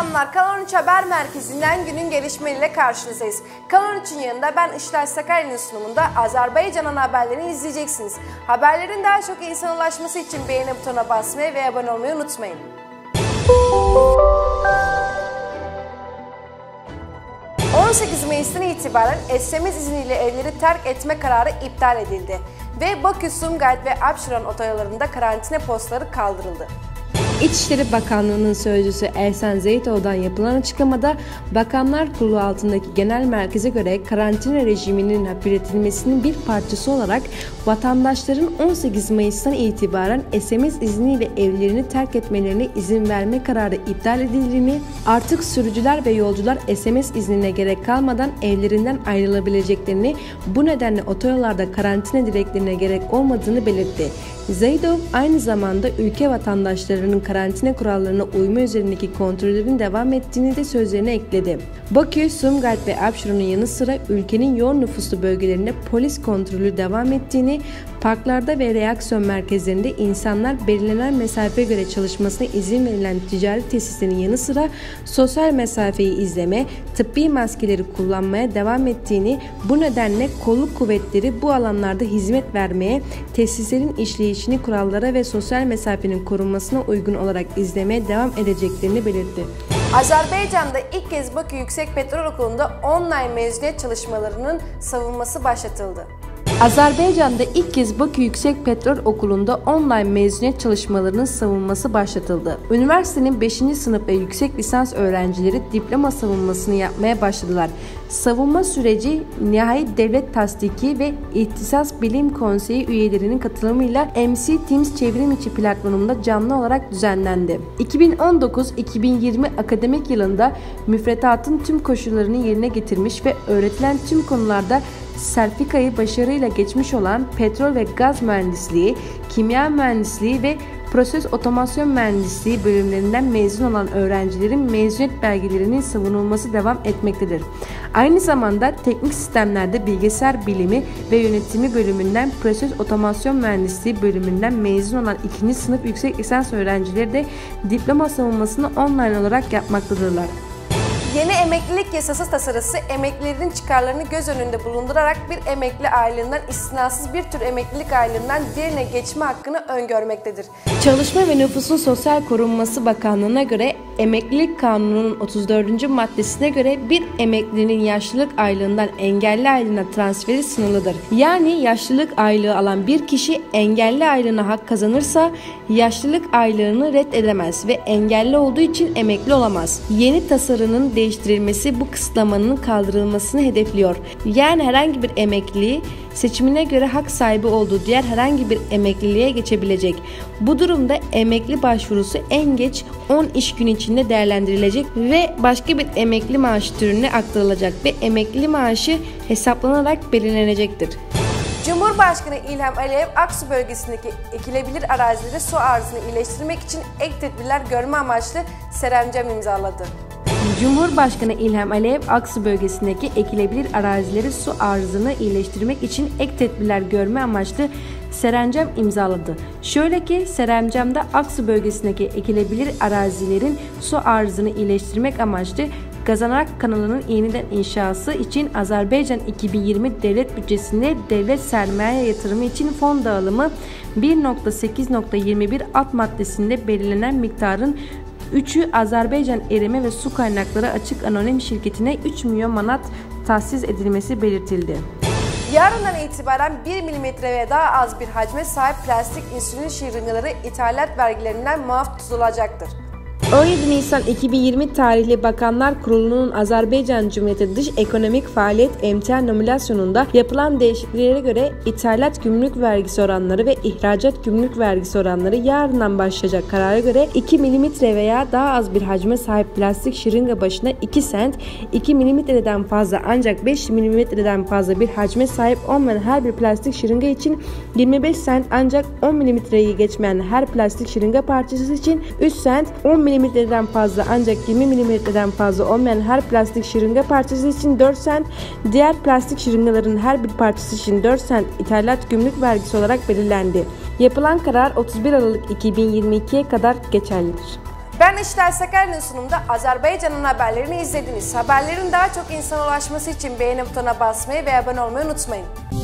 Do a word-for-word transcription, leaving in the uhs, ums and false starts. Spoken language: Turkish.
akşamlar. Kanal on üç Haber Merkezi'nden günün gelişmeleriyle karşınızdayız. Kanal on üçün yanında ben Işılay Sakarya'nın sunumunda Azerbaycan'ın haberlerini izleyeceksiniz. Haberlerin daha çok insana ulaşması için beğeni butonuna basmayı ve abone olmayı unutmayın. on sekiz Mayıs'tan itibaren S M S izniyle evleri terk etme kararı iptal edildi ve Bakü, Sumgayit ve Abşeron otoyollarında karantina postları kaldırıldı. İçişleri Bakanlığı'nın sözcüsü Ehsan Zeytoğlu'dan yapılan açıklamada Bakanlar Kurulu altındaki genel merkeze göre karantina rejiminin hafifletilmesinin bir parçası olarak vatandaşların on sekiz Mayıs'tan itibaren S M S izniyle evlerini terk etmelerine izin verme kararı iptal edildiğini, artık sürücüler ve yolcular S M S iznine gerek kalmadan evlerinden ayrılabileceklerini, bu nedenle otoyollarda karantina dileklerine gerek olmadığını belirtti. Zeydov aynı zamanda ülke vatandaşlarının karantina kurallarına uyma üzerindeki kontrollerin devam ettiğini de sözlerine ekledi. Bakü, Sumgayit ve Abşeron'un yanı sıra ülkenin yoğun nüfuslu bölgelerinde polis kontrolü devam ettiğini, parklarda ve reaksiyon merkezlerinde insanlar belirlenen mesafeye göre çalışmasına izin verilen ticari tesislerin yanı sıra sosyal mesafeyi izleme, tıbbi maskeleri kullanmaya devam ettiğini, bu nedenle kolluk kuvvetleri bu alanlarda hizmet vermeye, tesislerin işleyişini kurallara ve sosyal mesafenin korunmasına uygun olarak izlemeye devam edeceklerini belirtti. Azerbaycan'da ilk kez Bakü Yüksek Petrol Okulu'nda online mezuniyet çalışmalarının savunması başlatıldı. Azerbaycan'da ilk kez Bakü Yüksek Petrol Okulu'nda online mezuniyet çalışmalarının savunması başlatıldı. Üniversitenin beşinci sınıf ve yüksek lisans öğrencileri diploma savunmasını yapmaya başladılar. Savunma süreci nihai devlet tasdiki ve İhtisas Bilim Konseyi üyelerinin katılımıyla M C Teams çevrim içi platformunda canlı olarak düzenlendi. iki bin on dokuz iki bin yirmi akademik yılında müfredatın tüm koşullarını yerine getirmiş ve öğretilen tüm konularda sertifikayı başarıyla geçmiş olan petrol ve gaz mühendisliği, kimya mühendisliği ve proses otomasyon mühendisliği bölümlerinden mezun olan öğrencilerin mezuniyet belgelerinin savunulması devam etmektedir. Aynı zamanda teknik sistemlerde bilgisayar bilimi ve yönetimi bölümünden proses otomasyon mühendisliği bölümünden mezun olan ikinci sınıf yüksek lisans öğrencileri de diploma savunmasını online olarak yapmaktadırlar. Yeni emeklilik yasası tasarısı emeklilerin çıkarlarını göz önünde bulundurarak bir emekli aylığından istisnasız bir tür emeklilik aylığından diğerine geçme hakkını öngörmektedir. Çalışma ve Nüfusun Sosyal Korunması Bakanlığı'na göre Emeklilik Kanunu'nun otuz dördüncü maddesine göre bir emeklinin yaşlılık aylığından engelli aylığına transferi sınırlıdır. Yani yaşlılık aylığı alan bir kişi engelli aylığına hak kazanırsa yaşlılık aylığını reddedemez ve engelli olduğu için emekli olamaz. Yeni tasarının değiştirilmesi bu kısıtlamanın kaldırılmasını hedefliyor. Yani herhangi bir emekli seçimine göre hak sahibi olduğu diğer herhangi bir emekliliğe geçebilecek. Bu durumda emekli başvurusu en geç on iş günü içinde değerlendirilecek ve başka bir emekli maaşı türüne aktarılacak ve emekli maaşı hesaplanarak belirlenecektir. Cumhurbaşkanı İlham Aliyev, Aksu bölgesindeki ekilebilir arazileri su arzını iyileştirmek için ek tedbirler görme amaçlı seremcam imzaladı. Cumhurbaşkanı İlham Aliyev, Aksu bölgesindeki ekilebilir arazileri su arzını iyileştirmek için ek tedbirler görme amaçlı seremcam imzaladı. Şöyle ki, seremcamda Aksu bölgesindeki ekilebilir arazilerin su arzını iyileştirmek amaçlı Gazanak kanalının yeniden inşası için Azerbaycan iki bin yirmi devlet bütçesinde devlet sermaye yatırımı için fon dağılımı bir nokta sekiz nokta yirmi bir alt maddesinde belirlenen miktarın üçü Azerbaycan Erime ve Su Kaynakları Açık Anonim Şirketi'ne üç milyon manat tahsis edilmesi belirtildi. Yarından itibaren bir milimetre ve daha az bir hacme sahip plastik insülin şırıngaları ithalat vergilerinden muaf tutulacaktır. on yedi Nisan iki bin yirmi tarihli Bakanlar Kurulu'nun Azerbaycan Cumhuriyeti Dış Ekonomik Faaliyet Emtia Nominasyonunda yapılan değişikliklere göre ithalat gümrük vergisi oranları ve ihracat gümrük vergisi oranları yarından başlayacak karara göre iki milimetre veya daha az bir hacme sahip plastik şırınga başına iki sent, iki milimetreden fazla ancak beş milimetreden fazla bir hacme sahip olmayan her bir plastik şırınga için yirmi beş sent ancak on milimetreyi geçmeyen her plastik şırınga parçası için üç sent, on milimetreden fazla ancak yirmi milimetreden fazla olmayan her plastik şırınga parçası için dört sent, diğer plastik şırıngaların her bir parçası için dört sent ithalat gümrük vergisi olarak belirlendi. Yapılan karar otuz bir Aralık iki bin yirmi iki'ye kadar geçerlidir. Ben İşler Sakarya'nın sunumunda Azerbaycan'ın haberlerini izlediniz. Haberlerin daha çok insana ulaşması için beğeni butonuna basmayı ve abone olmayı unutmayın.